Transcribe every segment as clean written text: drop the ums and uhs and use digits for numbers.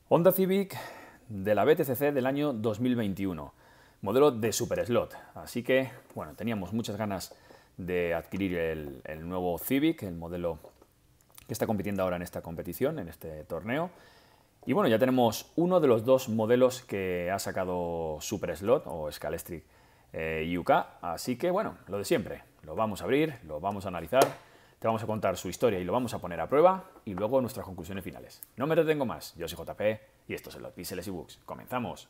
Honda Civic de la BTCC del año 2021, modelo de Super Slot. Así que, bueno, teníamos muchas ganas de adquirir el nuevo Civic, el modelo que está compitiendo ahora en esta competición, en este torneo. Y bueno, ya tenemos uno de los dos modelos que ha sacado Super Slot o Scalextric UK. Así que, bueno, lo de siempre. Lo vamos a abrir, lo vamos a analizar, te vamos a contar su historia y lo vamos a poner a prueba y luego nuestras conclusiones finales. No me detengo más, yo soy JP y esto es Los Píxeles y Bugs. ¡Comenzamos!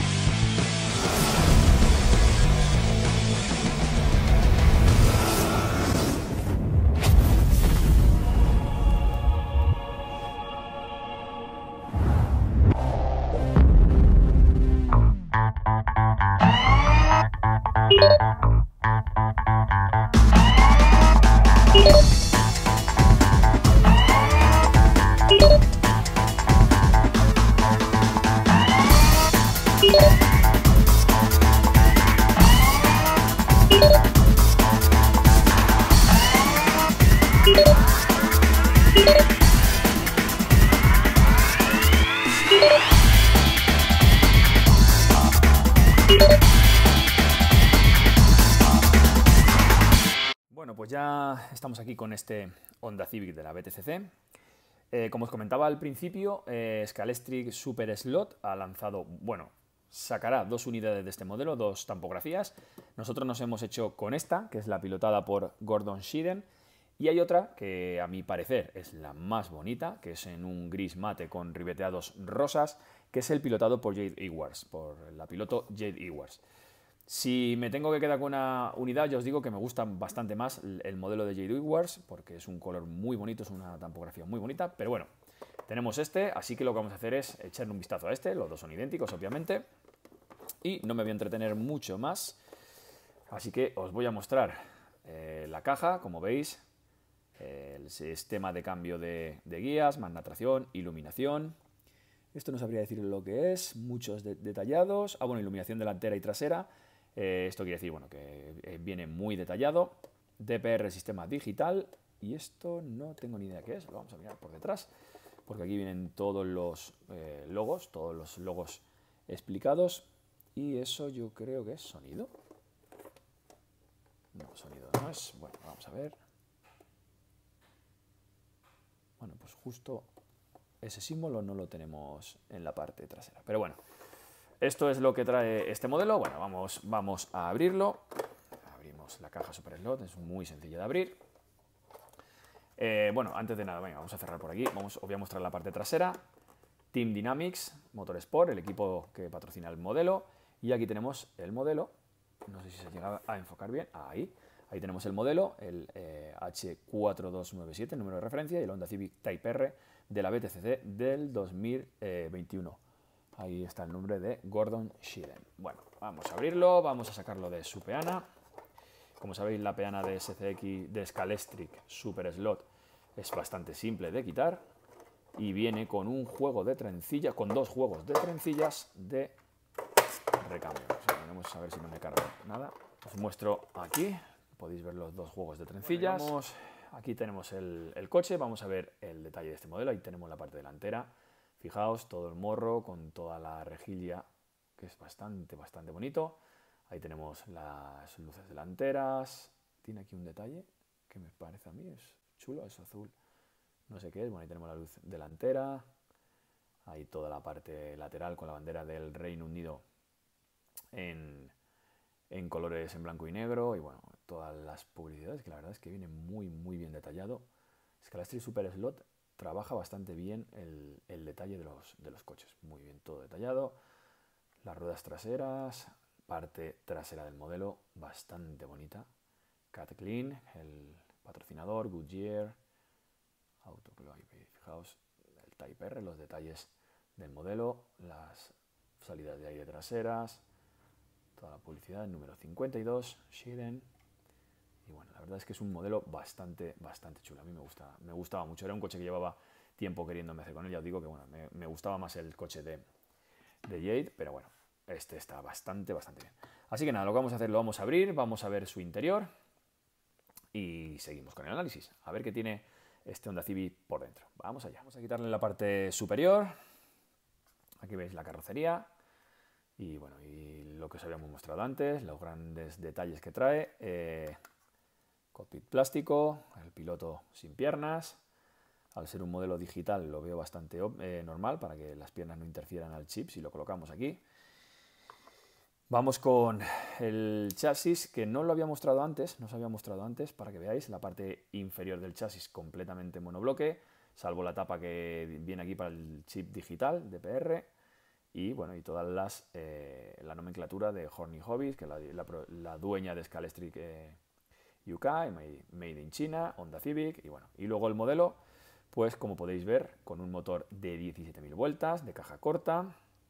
Bueno, pues ya estamos aquí con este Honda Civic de la BTCC. Como os comentaba al principio, Scalextric Super Slot ha lanzado, bueno, sacará dos unidades de este modelo, dos tampografías. Nosotros nos hemos hecho con esta, que es la pilotada por Gordon Shedden, y hay otra que a mi parecer es la más bonita, que es en un gris mate con ribeteados rosas, que es el pilotado por Jade Edwards, por la piloto Jade Edwards. Si me tengo que quedar con una unidad, ya os digo que me gusta bastante más el modelo de Jade Edwards, porque es un color muy bonito, es una tampografía muy bonita, pero bueno, tenemos este, así que lo que vamos a hacer es echarle un vistazo a este, los dos son idénticos, obviamente, y no me voy a entretener mucho más, así que os voy a mostrar la caja, como veis, el sistema de cambio de guías, magna tracción, iluminación. Esto no sabría decir lo que es, muchos detallados. Bueno, iluminación delantera y trasera. Esto quiere decir, bueno, que viene muy detallado. DPR, sistema digital. Y esto no tengo ni idea qué es. Lo vamos a mirar por detrás, porque aquí vienen todos los logos explicados. Y eso yo creo que es sonido. No, sonido no es. Bueno, vamos a ver. Bueno, pues justo ese símbolo no lo tenemos en la parte trasera. Pero bueno, esto es lo que trae este modelo. Bueno, vamos a abrirlo. Abrimos la caja Super Slot, es muy sencilla de abrir. Bueno, antes de nada, venga, vamos a cerrar por aquí. Os voy a mostrar la parte trasera. Team Dynamics Motorsport, el equipo que patrocina el modelo. Y aquí tenemos el modelo. No sé si se llega a enfocar bien. Ahí tenemos el modelo, el H4297, el número de referencia, y el Honda Civic Type R de la BTCC del 2021. Ahí está el nombre de Gordon Shedden. Bueno, vamos a abrirlo, vamos a sacarlo de su peana. Como sabéis, la peana de SCX de Scalextric Super Slot es bastante simple de quitar y viene con un juego de trencillas, con dos juegos de trencillas de recambio. Vamos a ver si no me cargo nada. Os muestro aquí. Podéis ver los dos juegos de trencillas. Bueno, aquí tenemos el coche, vamos a ver el detalle de este modelo. Ahí tenemos la parte delantera. Fijaos, todo el morro con toda la rejilla, que es bastante bonito. Ahí tenemos las luces delanteras. Tiene aquí un detalle que me parece a mí, es chulo, es azul. No sé qué es. Bueno, ahí tenemos la luz delantera. Ahí toda la parte lateral con la bandera del Reino Unido en colores en blanco y negro, y bueno, todas las publicidades, que la verdad es que viene muy bien detallado. Scalextric Super Slot trabaja bastante bien el detalle de los coches, muy bien todo detallado. Las ruedas traseras, parte trasera del modelo, bastante bonita. Cat Clean, el patrocinador, Goodyear, Autoclave, fijaos, el Type R, los detalles del modelo, las salidas de aire traseras, toda la publicidad, el número 52, Shedden. Y bueno, la verdad es que es un modelo bastante chulo. A mí me gustaba mucho. Era un coche que llevaba tiempo queriéndome hacer con él. Ya os digo que bueno, me gustaba más el coche de Jade, pero bueno, este está bastante bien. Así que nada, lo que vamos a hacer, lo vamos a abrir, vamos a ver su interior y seguimos con el análisis. A ver qué tiene este Honda Civic por dentro. Vamos allá. Vamos a quitarle la parte superior. aquí veis la carrocería y bueno, y lo que os habíamos mostrado antes, los grandes detalles que trae. Cockpit plástico, el piloto sin piernas. Al ser un modelo digital lo veo bastante normal para que las piernas no interfieran al chip si lo colocamos aquí. Vamos con el chasis, que no lo había mostrado antes, no os había mostrado antes, para que veáis la parte inferior del chasis completamente monobloque, salvo la tapa que viene aquí para el chip digital DPR y bueno, y todas la nomenclatura de Horny Hobbies, que es la dueña de Scalestric UK, Made in China, Honda Civic y bueno, y luego el modelo, pues como podéis ver, con un motor de 17.000 vueltas, de caja corta,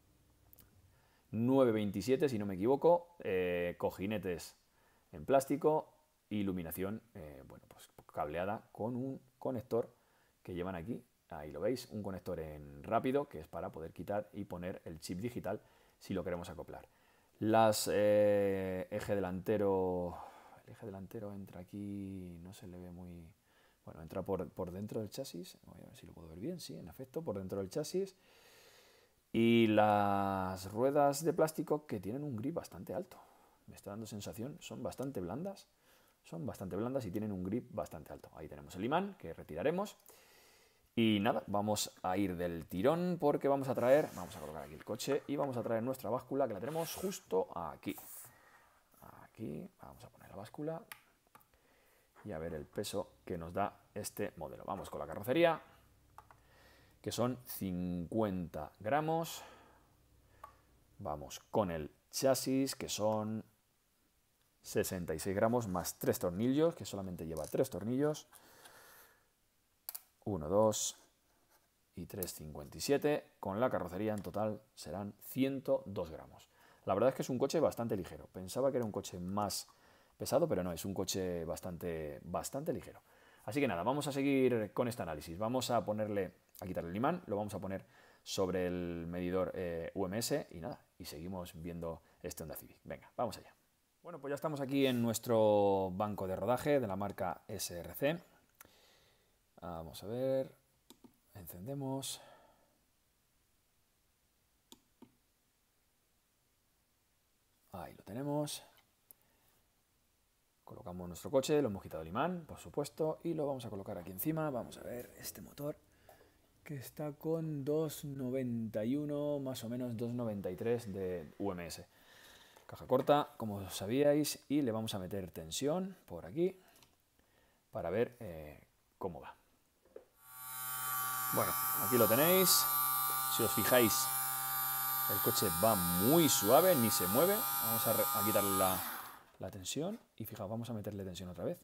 927 si no me equivoco, cojinetes en plástico, iluminación, bueno, pues cableada con un conector que llevan aquí, ahí lo veis, un conector en rápido que es para poder quitar y poner el chip digital si lo queremos acoplar. Eje delantero, el eje delantero entra aquí, no se le ve muy, bueno, entra por dentro del chasis, voy a ver si lo puedo ver bien, sí, en efecto, por dentro del chasis. Y las ruedas de plástico que tienen un grip bastante alto. Me está dando sensación, son bastante blandas y tienen un grip bastante alto. Ahí tenemos el imán que retiraremos. Y nada, vamos a ir del tirón porque vamos a colocar aquí el coche y vamos a traer nuestra báscula que la tenemos justo aquí. Aquí vamos a poner la báscula y a ver el peso que nos da este modelo. Vamos con la carrocería, que son 50 gramos. Vamos con el chasis, que son 66 gramos más 3 tornillos, que solamente lleva 3 tornillos. 1, 2 y 3, 57. Con la carrocería en total serán 102 gramos. La verdad es que es un coche bastante ligero. Pensaba que era un coche más pesado, pero no, es un coche bastante ligero. Así que nada, vamos a seguir con este análisis. Vamos a quitarle el imán, lo vamos a poner sobre el medidor UMS y nada, y seguimos viendo este Honda Civic. Venga, vamos allá. Bueno, pues ya estamos aquí en nuestro banco de rodaje de la marca SRC. Vamos a ver, encendemos. Ahí lo tenemos. Colocamos nuestro coche, lo hemos quitado el imán, por supuesto, y lo vamos a colocar aquí encima. Vamos a ver este motor, que está con 291, más o menos 293 de UMS. Caja corta, como sabíais, y le vamos a meter tensión por aquí para ver cómo va. Bueno, aquí lo tenéis. Si os fijáis, el coche va muy suave, ni se mueve. Vamos a quitarle la tensión y fijaos, vamos a meterle tensión otra vez.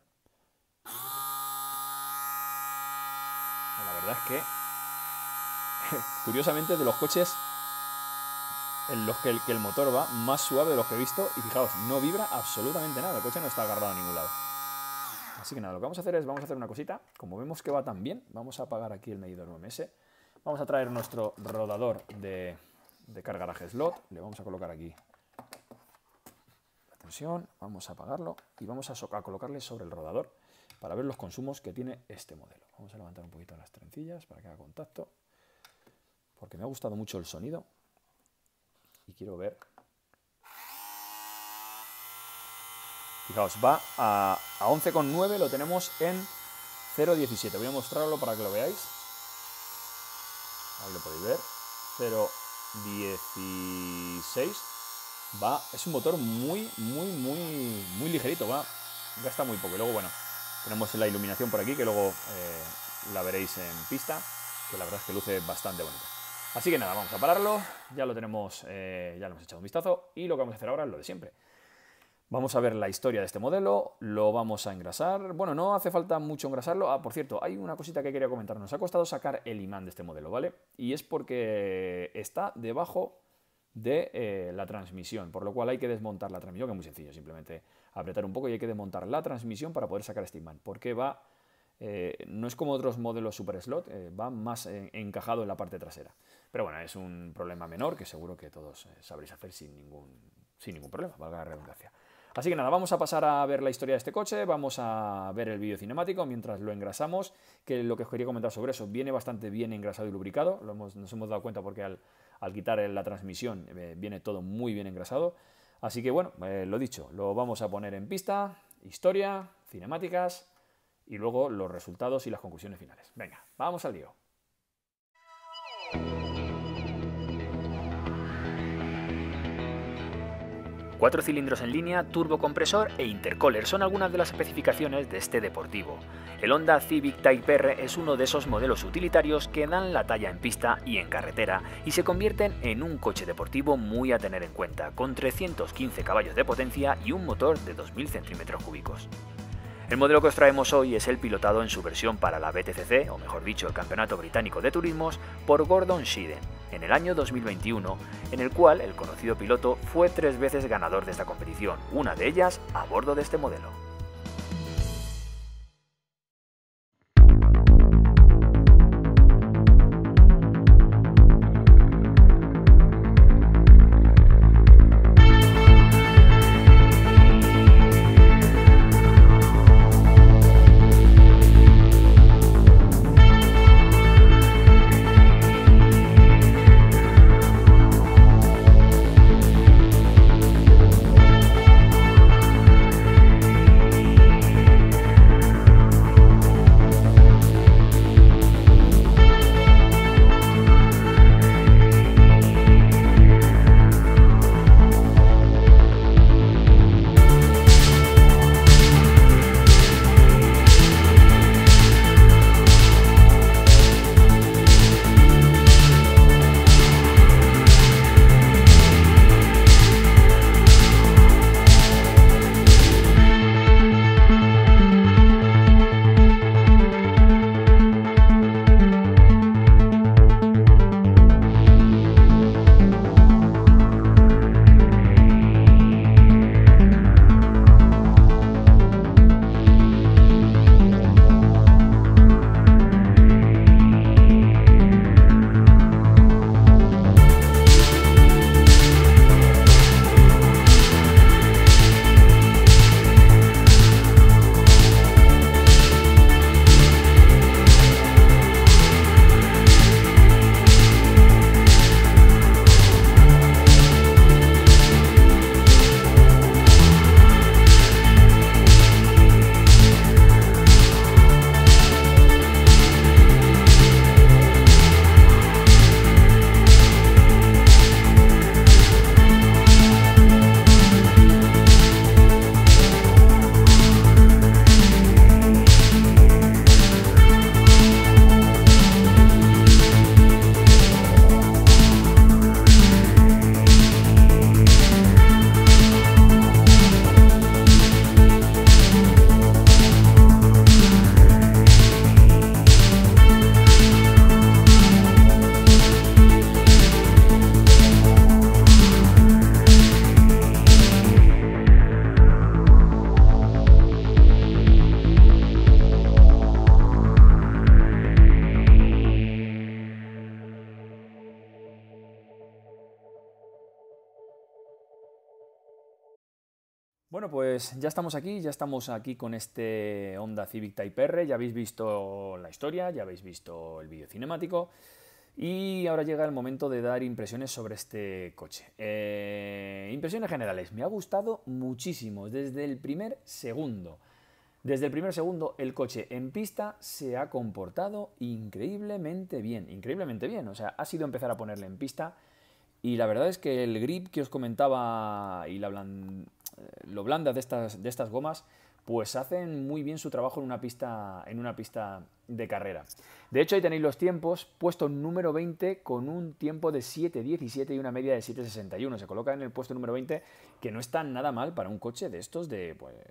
La verdad es que, curiosamente, de los coches en los que el motor va más suave de los que he visto, y fijaos, no vibra absolutamente nada, el coche no está agarrado a ningún lado. Así que nada, lo que vamos a hacer es, vamos a hacer una cosita, como vemos que va tan bien, vamos a apagar aquí el medidor UMS, vamos a traer nuestro rodador de car garage slot, le vamos a colocar aquí la tensión, vamos a apagarlo y vamos a colocarle sobre el rodador para ver los consumos que tiene este modelo. Vamos a levantar un poquito las trencillas para que haga contacto, porque me ha gustado mucho el sonido. Y quiero ver. Fijaos, va a 11,9, lo tenemos en 0,17. Voy a mostrarlo para que lo veáis. Ahí lo podéis ver. 0,16. Es un motor muy ligerito. Gasta muy poco. Y luego, bueno, tenemos la iluminación por aquí, que luego la veréis en pista, que la verdad es que luce bastante bonito. Así que nada, vamos a pararlo, ya lo tenemos, ya le hemos echado un vistazo y lo que vamos a hacer ahora es lo de siempre. Vamos a ver la historia de este modelo, lo vamos a engrasar. Bueno, no hace falta mucho engrasarlo. Por cierto, hay una cosita que quería comentar. Nos ha costado sacar el imán de este modelo, ¿vale? Y es porque está debajo de la transmisión, por lo cual hay que desmontar la transmisión, que es muy sencillo, simplemente apretar un poco y hay que desmontar la transmisión para poder sacar este imán, porque va... no es como otros modelos Super Slot, va más encajado en la parte trasera. Pero bueno, es un problema menor que seguro que todos sabréis hacer sin ningún problema, valga la redundancia. Así que nada, vamos a pasar a ver la historia de este coche, vamos a ver el vídeo cinemático mientras lo engrasamos, que lo que os quería comentar sobre eso, viene bastante bien engrasado y lubricado, nos hemos dado cuenta porque al quitar la transmisión viene todo muy bien engrasado. Así que bueno, lo dicho, lo vamos a poner en pista, historia, cinemáticas y luego los resultados y las conclusiones finales. Venga, vamos al lío. Cuatro cilindros en línea, turbocompresor e intercooler son algunas de las especificaciones de este deportivo. El Honda Civic Type R es uno de esos modelos utilitarios que dan la talla en pista y en carretera y se convierten en un coche deportivo muy a tener en cuenta, con 315 caballos de potencia y un motor de 2000 centímetros cúbicos. El modelo que os traemos hoy es el pilotado en su versión para la BTCC, o mejor dicho, el Campeonato Británico de Turismos, por Gordon Shedden, en el año 2021, en el cual el conocido piloto fue 3 veces ganador de esta competición, una de ellas a bordo de este modelo. Bueno, pues ya estamos aquí con este Honda Civic Type R, ya habéis visto la historia, ya habéis visto el vídeo cinemático y ahora llega el momento de dar impresiones sobre este coche. Impresiones generales, me ha gustado muchísimo desde el primer segundo. Desde el primer segundo el coche en pista se ha comportado increíblemente bien, o sea, ha sido empezar a ponerle en pista y la verdad es que el grip que os comentaba y lo blanda de estas gomas, pues hacen muy bien su trabajo en una pista de carrera. De hecho, ahí tenéis los tiempos, puesto número 20 con un tiempo de 7.17 y una media de 7.61. Se coloca en el puesto número 20, que no está nada mal para un coche de estos de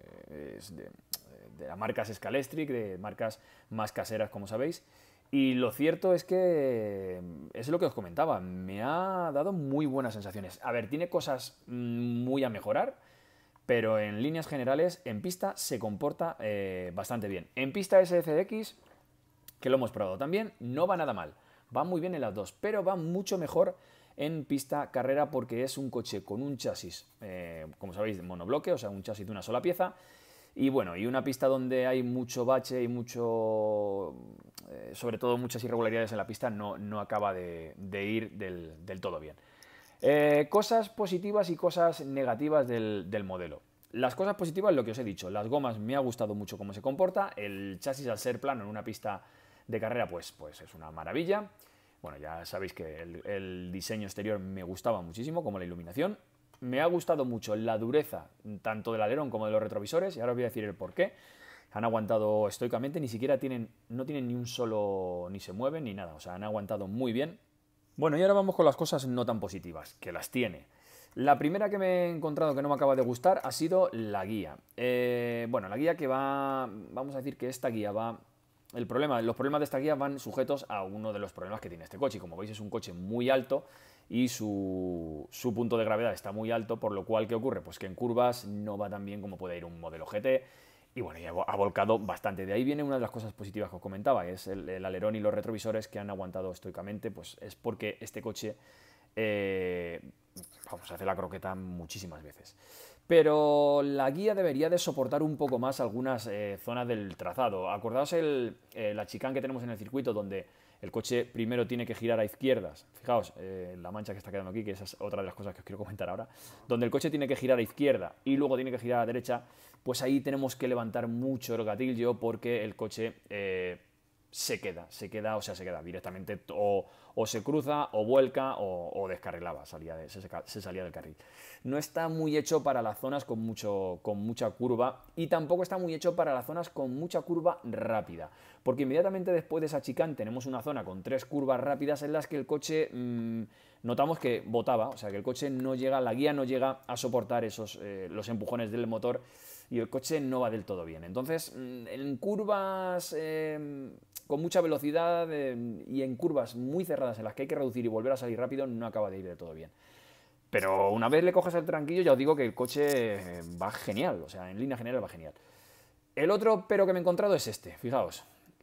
las marcas Scalextric, de marcas más caseras, como sabéis. Y lo cierto es que es lo que os comentaba, me ha dado muy buenas sensaciones. A ver, tiene cosas muy a mejorar, pero en líneas generales, en pista se comporta bastante bien. En pista SFX, que lo hemos probado también, no va nada mal. Va muy bien en las dos, pero va mucho mejor en pista carrera porque es un coche con un chasis, como sabéis, de monobloque, o sea, un chasis de una sola pieza. Y bueno, y una pista donde hay mucho bache y mucho, sobre todo muchas irregularidades en la pista, no acaba de ir del todo bien. Cosas positivas y cosas negativas del modelo. Las cosas positivas, lo que os he dicho, las gomas me ha gustado mucho cómo se comporta, el chasis al ser plano en una pista de carrera pues es una maravilla. Bueno, ya sabéis que el diseño exterior me gustaba muchísimo, como la iluminación. Me ha gustado mucho la dureza tanto del alerón como de los retrovisores, y ahora os voy a decir el por qué. Han aguantado estoicamente, ni siquiera no tienen ni un solo, ni se mueven ni nada, o sea, han aguantado muy bien. Bueno, y ahora vamos con las cosas no tan positivas, que las tiene. La primera que me he encontrado que no me acaba de gustar ha sido la guía. Bueno, la guía que va, vamos a decir que esta guía va... los problemas de esta guía van sujetos a uno de los problemas que tiene este coche. Y como veis es un coche muy alto y su punto de gravedad está muy alto, por lo cual, ¿qué ocurre? Pues que en curvas no va tan bien como puede ir un modelo GT. Y bueno, ya ha volcado bastante. De ahí viene una de las cosas positivas que os comentaba, es el alerón y los retrovisores que han aguantado estoicamente, pues es porque este coche, vamos a hacer la croqueta muchísimas veces. Pero la guía debería de soportar un poco más algunas zonas del trazado. Acordaos la chicane que tenemos en el circuito, donde el coche primero tiene que girar a izquierdas. Fijaos, la mancha que está quedando aquí, que esa es otra de las cosas que os quiero comentar ahora. Donde el coche tiene que girar a izquierda y luego tiene que girar a la derecha, pues ahí tenemos que levantar mucho el gatillo porque el coche se queda directamente, o se cruza, o vuelca, o descarrilaba, se salía del carril. No está muy hecho para las zonas con mucha curva, y tampoco está muy hecho para las zonas con mucha curva rápida, porque inmediatamente después de esa chicane tenemos una zona con 3 curvas rápidas en las que el coche notamos que botaba, o sea que el coche la guía no llega a soportar los empujones del motor, y el coche no va del todo bien. Entonces, en curvas con mucha velocidad y en curvas muy cerradas en las que hay que reducir y volver a salir rápido, no acaba de ir del todo bien. Pero una vez le coges el tranquillo, ya os digo que el coche va genial, o sea, en línea general va genial. El otro pero que me he encontrado es este, fijaos,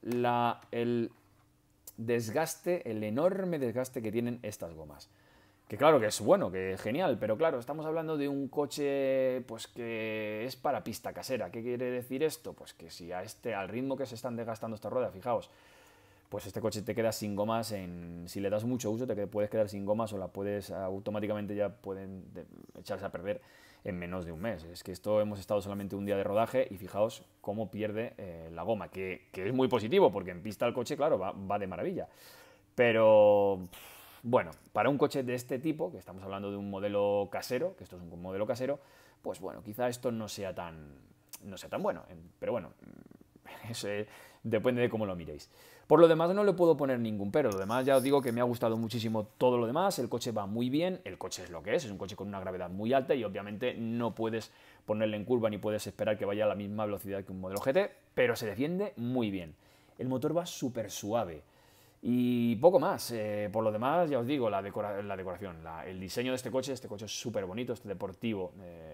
el desgaste, el enorme desgaste que tienen estas gomas. Que claro que es bueno, que es genial, pero claro, estamos hablando de un coche pues que es para pista casera. ¿Qué quiere decir esto? Pues que si al ritmo que se están desgastando estas ruedas, fijaos, pues este coche te queda sin gomas, si le das mucho uso te puedes quedar sin gomas, o la puedes automáticamente, ya pueden echarse a perder en menos de un mes. Es que esto hemos estado solamente un día de rodaje y fijaos cómo pierde la goma, que es muy positivo porque en pista el coche, claro, va de maravilla. Pero bueno, para un coche de este tipo, que estamos hablando de un modelo casero, que esto es un modelo casero, pues bueno, quizá esto no sea tan bueno, pero bueno, eso depende de cómo lo miréis. Por lo demás no le puedo poner ningún pero, lo demás ya os digo que me ha gustado muchísimo todo lo demás, el coche va muy bien, el coche es lo que es un coche con una gravedad muy alta y obviamente no puedes ponerle en curva ni puedes esperar que vaya a la misma velocidad que un modelo GT, pero se defiende muy bien. El motor va súper suave. Y poco más, por lo demás ya os digo, la decoración, el diseño de este coche es súper bonito, este deportivo,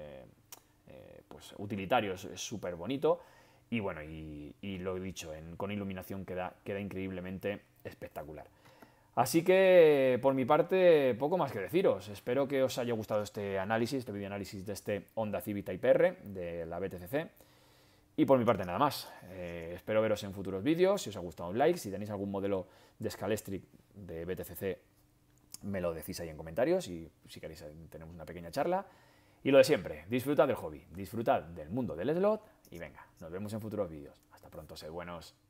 pues utilitario, es súper bonito. Y bueno, y lo he dicho, con iluminación queda increíblemente espectacular. Así que por mi parte, poco más que deciros. Espero que os haya gustado este video análisis de este Honda Civic Type R de la BTCC. Y por mi parte nada más. Espero veros en futuros vídeos. Si os ha gustado un like, si tenéis algún modelo de Scalextric de BTCC, me lo decís ahí en comentarios y si queréis tenemos una pequeña charla. Y lo de siempre, disfrutad del hobby, disfrutad del mundo del slot y venga, nos vemos en futuros vídeos. Hasta pronto, sed buenos.